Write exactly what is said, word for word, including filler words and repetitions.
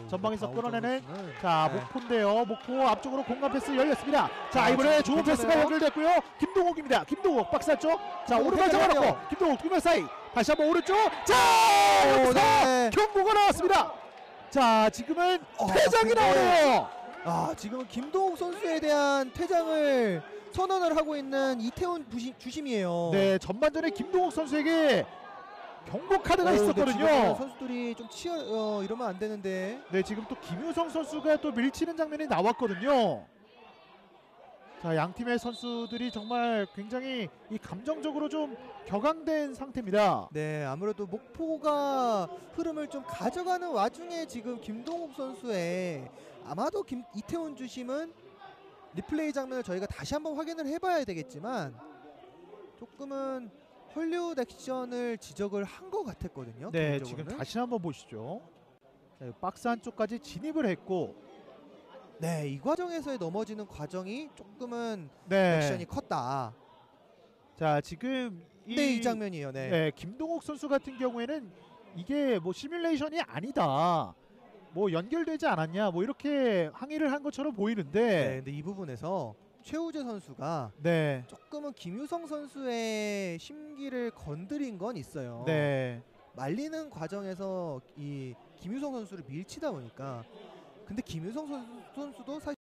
전방에서 끌어내는 선수는. 자 네. 목포인데요. 목포 앞쪽으로 공간 패스 열렸습니다. 자 아, 이번에 지금 좋은 패스가 괜찮아요? 연결됐고요. 김동욱입니다. 김동욱 박스 안쪽. 자 김동욱 오른발 잡아놓고 해결해요. 김동욱 두 명 사이 다시 한번 오른쪽. 자 오, 여기서 네. 경고가 나왔습니다. 자 지금은 어, 퇴장이 근데- 나오네요. 아, 지금은 김동욱 선수에 대한 퇴장을 선언을 하고 있는 이태원 부시, 주심이에요. 네 전반전에 김동욱 선수에게 경고 카드가 오, 근데 있었거든요. 지금은 선수들이 좀 치어 어, 이러면 안 되는데. 네 지금 또 김효성 선수가 또 밀치는 장면이 나왔거든요. 자 양팀의 선수들이 정말 굉장히 이 감정적으로 좀 격앙된 상태입니다. 네, 아무래도 목포가 흐름을 좀 가져가는 와중에 지금 김동욱 선수의 아마도 김, 이태원 주심은 리플레이 장면을 저희가 다시 한번 확인을 해봐야 되겠지만 조금은 헐리우드 액션을 지적을 한 것 같았거든요. 네 개인적으로는. 지금 다시 한번 보시죠. 자, 박스 안쪽까지 진입을 했고 네, 이 과정에서의 넘어지는 과정이 조금은 네. 액션이 컸다. 자 지금 이, 네, 이 장면이에요. 네. 네, 김동욱 선수 같은 경우에는 이게 뭐 시뮬레이션이 아니다. 뭐 연결되지 않았냐 뭐 이렇게 항의를 한 것처럼 네, 보이는데 근데 이 부분에서 최우재 선수가 네. 조금은 김유성 선수의 심기를 건드린 건 있어요. 네. 말리는 과정에서 이 김유성 선수를 밀치다 보니까 근데 김유성 선수, 선수도 사실